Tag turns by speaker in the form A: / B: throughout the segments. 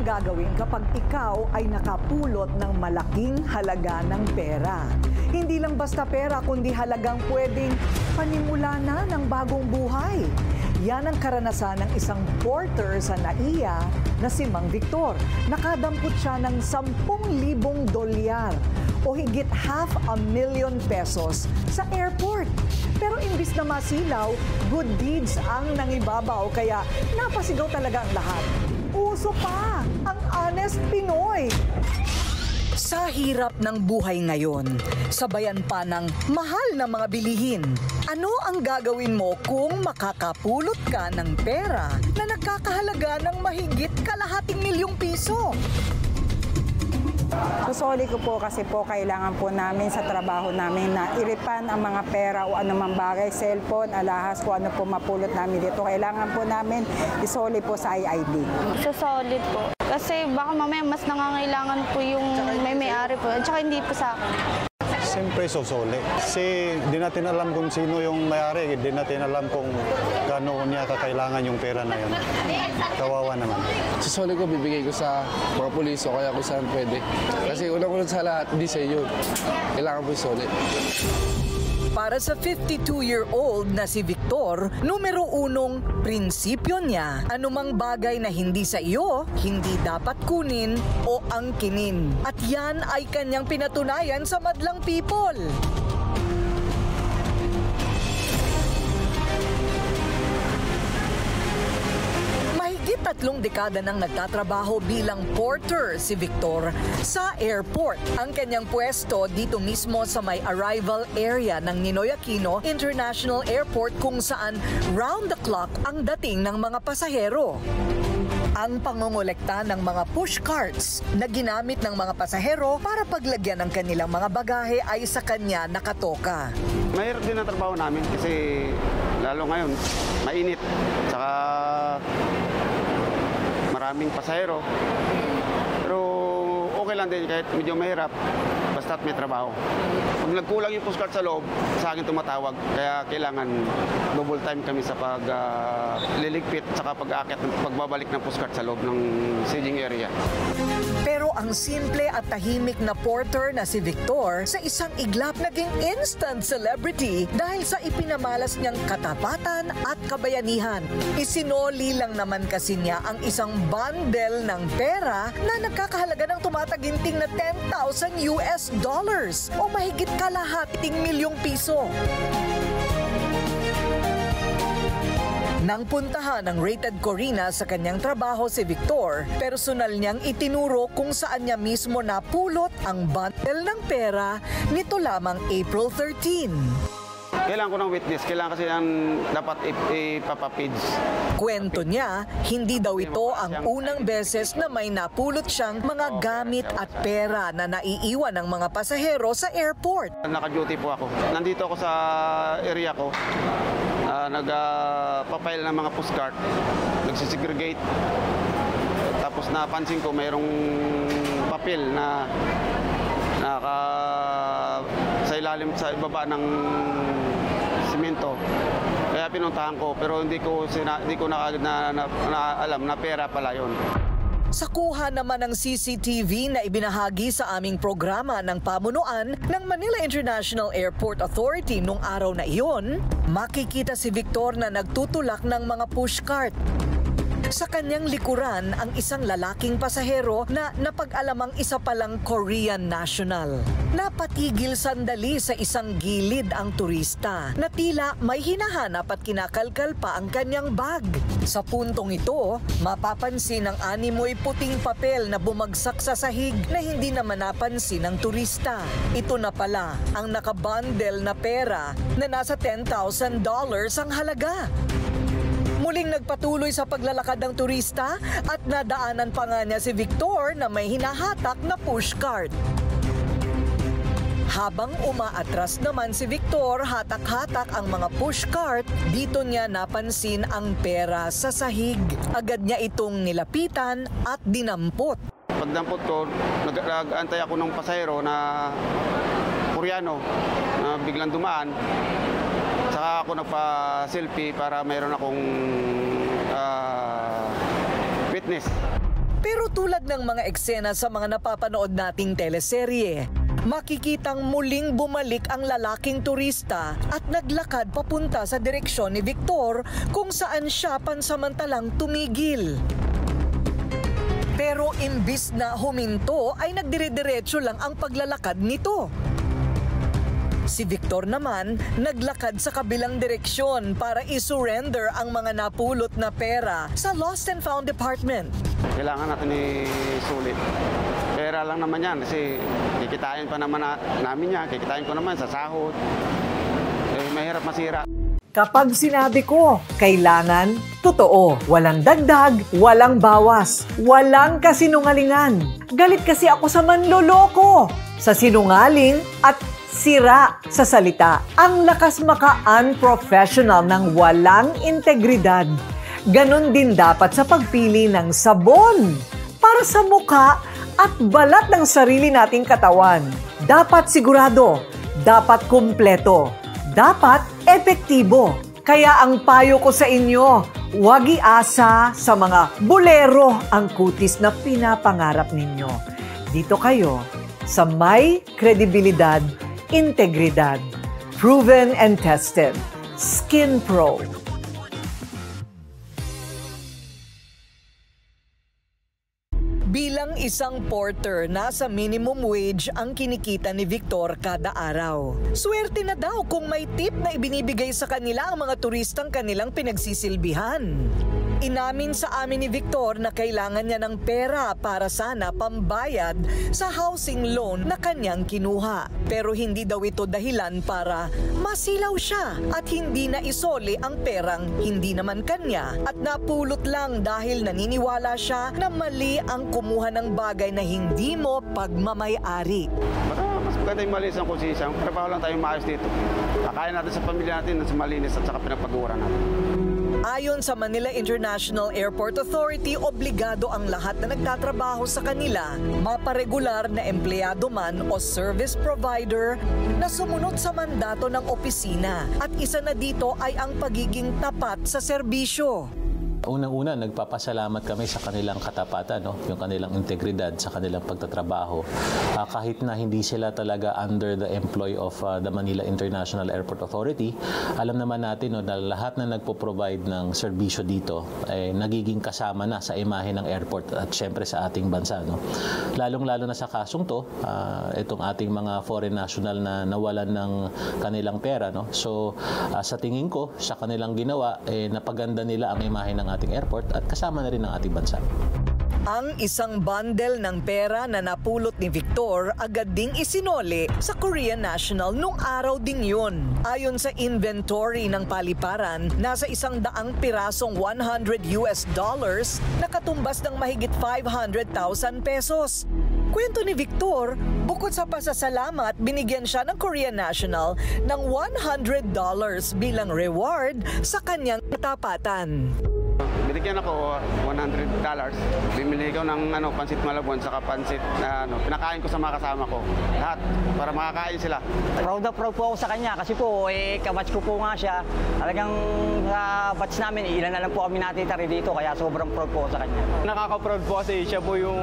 A: ang gagawin kapag ikaw ay nakapulot ng malaking halaga ng pera? Hindi lang basta pera, kundi halagang pwedeng panimula na ng bagong buhay. Yan ang karanasan ng isang porter sa NAIA na si Mang Victor. Nakadampot siya ng 10,000 dolyar o higit 500,000 pesos sa airport. Pero imbis na masilaw, good deeds ang nangibabaw, kaya napasigaw talaga ang lahat. Uso pa ang honest Pinoy. Sa hirap ng buhay ngayon, sabayan pa ng mahal na mga bilihin. Ano ang gagawin mo kung makakapulot ka ng pera na nagkakahalaga ng mahigit kalahating milyong piso?
B: Susoli ko po kasi po kailangan po namin sa trabaho namin na iripan ang mga pera o anumang bagay, cellphone, alahas, kung ano po mapulot namin dito. Kailangan po namin isoli po sa IID.
C: Susoli po. Kasi baka mamaya mas nangangailangan po yung may-ari po. At saka hindi po sa akin.
D: Siyempre susuli. Kasi di natin alam kung sino yung may-ari. Di natin alam kung gaano niya kakailangan yung pera na yun. Kawawa naman.
E: Susuli ko, bibigay ko sa mga pulis o kaya kung saan pwede. Kasi unang-unang sa lahat, hindi sa iyo. Kailangan po susuli.
A: Para sa 52-year-old na si Victor, numero 1, prinsipyo niya, anumang bagay na hindi sa iyo, hindi dapat kunin o angkinin. At yan ay kanyang pinatunayan sa madlang people. Mahigit 3 dekada nang nagtatrabaho bilang porter si Victor sa airport. Ang kanyang pwesto dito mismo sa may arrival area ng Ninoy Aquino International Airport, kung saan round the clock ang dating ng mga pasahero. Ang pangongolekta ng mga push carts na ginamit ng mga pasahero para paglagyan ng kanilang mga bagahe ay sa kanya nakatoka.
F: Mahirap din ang trabaho namin kasi lalo ngayon mainit, saka maraming pasahero. Pero okay lang din kahit medyo mahirap, basta't may trabaho. Pag nagkulang yung postcard sa loob, sa akin tumatawag. Kaya kailangan double time kami sa pagliligpit saka pagbabalik ng postcard sa loob ng staging area.
A: Pero ang simple at tahimik na porter na si Victor sa isang iglap naging instant celebrity dahil sa ipinamalas niyang katapatan at kabayanihan. Isinoli lang naman kasi niya ang isang bundle ng pera na nagkakahalaga ng tumataginting na $10,000 o mahigit kalahating milyong piso. Nang puntahan ng Rated Corina sa kanyang trabaho si Victor, personal niyang itinuro kung saan niya mismo napulot ang bundle ng pera nito lamang April 13.
F: Kailangan ko ng witness, kailangan kasi dapat ipapapage.
A: Kwento niya, hindi daw ito ang unang beses na may napulot siyang mga gamit at pera na naiiwan ng mga pasahero sa airport.
F: Naka-duty po ako. Nandito ako sa area ko. Nagpapile ng mga postcard, nagsisegregate. Tapos napansin ko mayroong papel na sa ilalim, sa ibaba ng simento. Kaya pinuntahan ko, pero hindi ko alam na pera pala yun.
A: Sa kuha naman ng CCTV na ibinahagi sa aming programa ng pamunuan ng Manila International Airport Authority nung araw na iyon, makikita si Victor na nagtutulak ng mga pushcart. Sa kanyang likuran ang isang lalaking pasahero na napag-alamang isa palang Korean national. Napatigil sandali sa isang gilid ang turista na tila may hinahanap at kinakalkal pa ang kanyang bag. Sa puntong ito, mapapansin ang animoy puting papel na bumagsak sa sahig na hindi naman napansin ng turista. Ito na pala ang nakabundle na pera na nasa $10,000 ang halaga. Muling nagpatuloy sa paglalakad ng turista at nadaanan pa nga niya si Victor na may hinahatak na pushcart. Habang umaatras naman si Victor, hatak-hatak ang mga pushcart, dito niya napansin ang pera sa sahig. Agad niya itong nilapitan at dinampot.
F: Pagdampot ko, nag-aantay ako ng pasahero na Koreano na biglang dumaan. Saka ako nagpa-selfie para mayroon akong witness.
A: Pero tulad ng mga eksena sa mga napapanood nating teleserye, makikitang muling bumalik ang lalaking turista at naglakad papunta sa direksyon ni Victor kung saan siya pansamantalang tumigil. Pero imbis na huminto ay nagdire-diretso lang ang paglalakad nito. Si Victor naman naglakad sa kabilang direksyon para isurrender ang mga napulot na pera sa Lost and Found Department.
F: Kailangan natin isulit. Pera lang naman yan kasi kikitain pa naman namin yan. Kikitain ko naman sa sahod. Mahirap masira.
A: Kapag sinabi ko, kailangan, totoo. Walang dagdag, walang bawas, walang kasinungalingan. Galit kasi ako sa manloloko, sa sinungaling at sira sa salita. Ang lakas maka-unprofessional ng walang integridad. Ganon din dapat sa pagpili ng sabon para sa mukha at balat ng sarili nating katawan. Dapat sigurado, dapat kumpleto, dapat epektibo. Kaya ang payo ko sa inyo, huwag iasa sa mga bolero ang kutis na pinapangarap ninyo. Dito kayo sa may kredibilidad, integridad, proven and tested. Skin Pro. Bilang isang porter, nasa minimum wage ang kinikita ni Victor kada araw. Swerte na daw kung may tip na ibinibigay sa kanila ang mga turistang kanilang pinagsisilbihan. Inamin sa amin ni Victor na kailangan niya ng pera para sana pambayad sa housing loan na kanyang kinuha. Pero hindi daw ito dahilan para masilaw siya at hindi na isoli ang perang hindi naman kanya at napulot lang dahil naniniwala siya na mali ang kumuha ng bagay na hindi mo pagmamay-ari.
F: Mas maganda yung malinis ang konsensya. Trabaho lang tayo maayos dito. Kakain natin sa pamilya natin sa malinis at saka pinagpag-uura natin.
A: Ayon sa Manila International Airport Authority, obligado ang lahat na nagtatrabaho sa kanila, maparegular na empleyado man o service provider na sumunod sa mandato ng opisina. At isa na dito ay ang pagiging tapat sa serbisyo.
G: Unang-una, nagpapasalamat kami sa kanilang katapatan, yung kanilang integridad sa kanilang pagtatrabaho. Kahit na hindi sila talaga under the employ of the Manila International Airport Authority, alam naman natin na lahat na nagpo-provide ng serbisyo dito ay nagiging kasama na sa imahe ng airport at syempre sa ating bansa. Lalong-lalo na sa kasong to, itong ating mga foreign national na nawalan ng kanilang pera. So sa tingin ko, sa kanilang ginawa, napaganda nila ang imahe ng ating airport at kasama na rin ang ating bansa.
A: Ang isang bundle ng pera na napulot ni Victor agad ding isinoli sa Korean National nung araw ding yun. Ayon sa inventory ng paliparan, nasa 100 pirasong $100 na katumbas ng mahigit 500,000 pesos. Kwento ni Victor, bukod sa pasasalamat, binigyan siya ng Korean National ng $100 bilang reward sa kanyang katapatan.
F: Binigyan ako $100. Bimili ko ng pansit malabon saka pansit na pinakain ko sa mga kasama ko. Lahat para makakain sila.
H: Proud na proud po ako sa kanya kasi po kabatch ko po nga siya. Talagang sa batch namin ilan na lang po kami natitari dito kaya sobrang proud po ako sa kanya.
I: Nakaka-proud po kasi siya po yung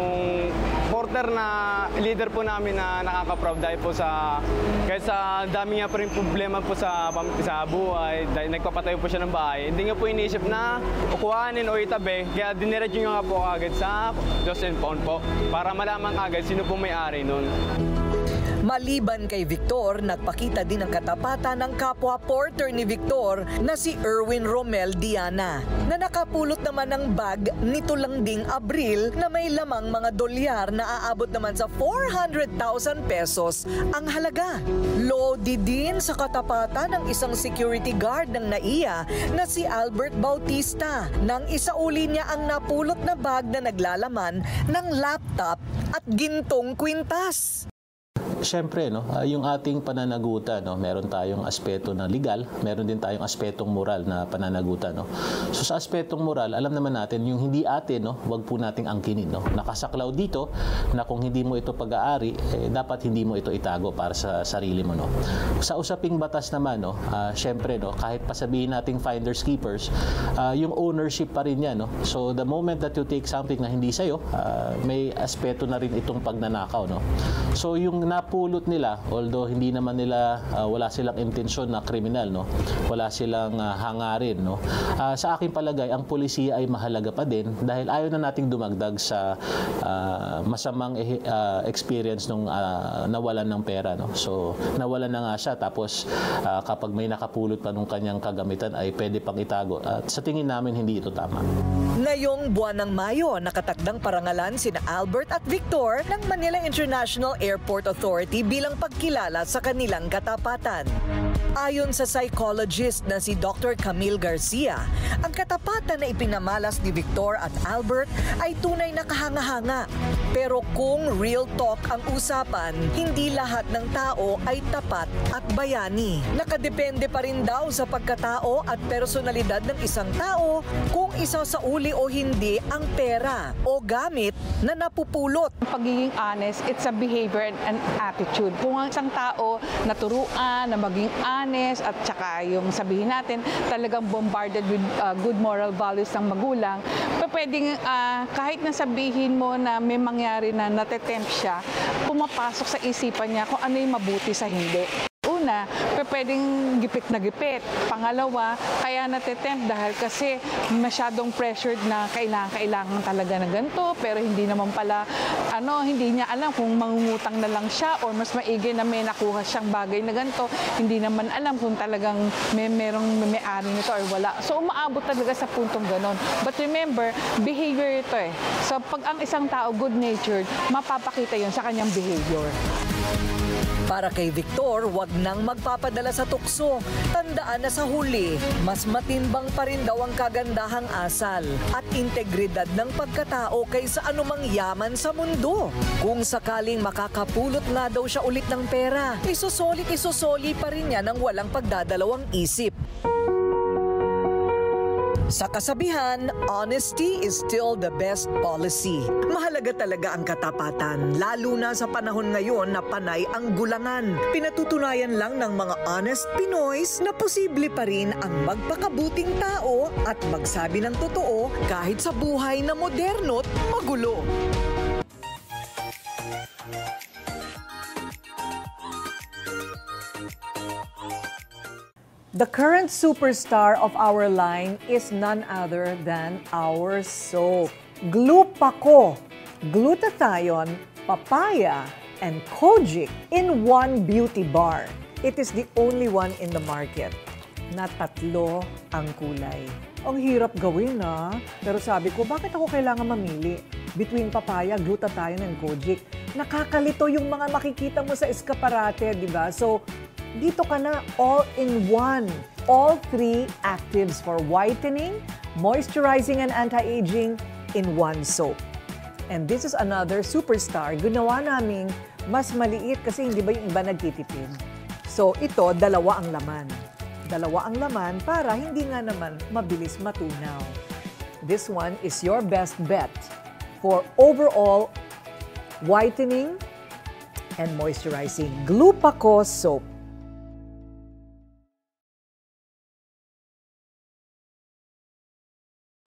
I: porter na leader po namin na nakaka-proud dahil po kahit sa dami nga po rin problema po sa buhay, dahil nagpapatayo po siya ng bahay, hindi nga po iniisip na kuhanin o itabi, kaya diniretso nga po agad sa Lost and Found po para malaman agad sino po may-ari nun.
A: Maliban kay Victor, nagpakita din ang katapatan ng kapwa porter ni Victor na si Erwin Romel Diana na nakapulot naman ng bag nito lang ding Abril na may lamang mga dolyar na aabot naman sa 400,000 pesos ang halaga. Lodi din sa katapatan ng isang security guard ng NAIA na si Albert Bautista nang isauli niya ang napulot na bag na naglalaman ng laptop at gintong kwintas.
G: Siyempre, no, yung ating pananagutan, no, meron tayong aspeto na legal, meron din tayong aspetong moral na pananagutan. No. So sa aspetong moral, alam naman natin yung hindi atin, no, wag po nating angkinin. No. Nakasaklaw dito na kung hindi mo ito pag-aari, dapat hindi mo ito itago para sa sarili mo. No. Sa usaping batas naman, no, siyempre, no, kahit pasabihin nating finders keepers, yung ownership pa rin yan. No. So the moment that you take something na hindi sa'yo, may aspeto na rin itong pagnanakaw. No. So yung napulot nila, although hindi naman nila, wala silang intensyon na kriminal, no? Wala silang hangarin. No? Sa aking palagay, ang pulisiya ay mahalaga pa din dahil ayaw na nating dumagdag sa masamang experience nung nawalan ng pera. No? So nawalan na nga siya, tapos kapag may nakapulot pa nung kanyang kagamitan ay pwede pang itago. At sa tingin namin, hindi ito tama.
A: Ngayong buwan ng Mayo, nakatakdang parangalan sina Albert at Victor ng Manila International Airport Authority bilang pagkilala sa kanilang katapatan. Ayon sa psychologist na si Dr. Camille Garcia, ang katapatan na ipinamalas ni Victor at Albert ay tunay na kahanga-hanga. Pero kung real talk ang usapan, hindi lahat ng tao ay tapat at bayani. Nakadepende pa rin daw sa pagkatao at personalidad ng isang tao kung isasauli o hindi ang pera o gamit na napupulot.
J: Pagiging honest, it's a behavior and attitude. Kung ang isang tao naturuan na maging honest at saka yung sabihin natin talagang bombarded with good moral values ng magulang, pwedeng kahit na sabihin mo na may mangyari na natetempt siya, pumapasok sa isipan niya kung ano yung mabuti sa hindi. Una, pwedeng gipit na gipit. Pangalawa, kaya natetempt dahil kasi masyadong pressured na kailangan talaga na ganito, pero hindi naman pala, hindi niya alam kung mangungutang na lang siya or mas maigi na may nakuha siyang bagay na ganito. Hindi naman alam kung talagang merong may-ari nito or wala. So umaabot talaga sa puntong ganon. But remember, behavior ito eh. So pag ang isang tao good-natured, mapapakita yun sa kanyang behavior.
A: Para kay Victor, wag nang magpapadala sa tukso. Tandaan na sa huli, mas matimbang pa rin daw ang kagandahang asal at integridad ng pagkatao kaysa anumang yaman sa mundo. Kung sakaling makakapulot nga daw siya ulit ng pera, isusoli pa rin niya ng walang pagdadalawang isip. Sa kasabihan, honesty is still the best policy. Mahalaga talaga ang katapatan, lalo na sa panahon ngayon na panay ang gulangan. Pinatutunayan lang ng mga honest Pinoys na posible pa rin ang magpakabuting tao at magsabi ng totoo kahit sa buhay na moderno't magulo.
K: The current superstar of our line is none other than our soap. Glupaco, glutathione, papaya, and kojic in one beauty bar. It is the only one in the market na tatlo ang kulay. Ang hirap gawin pero sabi ko, bakit ako kailangan mamili between papaya, glutathione, and kojic? Nakakalito yung mga makikita mo sa eskaparate, di ba? So, dito ka na all in one. All three actives for whitening, moisturizing, and anti-aging in one soap. And this is another superstar. Ginawa naming mas maliit kasi hindi ba yung iba nagtitipid. So ito, dalawa ang laman. Dalawa ang laman para hindi nga naman mabilis matunaw. This one is your best bet for overall whitening and moisturizing. Glupaco soap.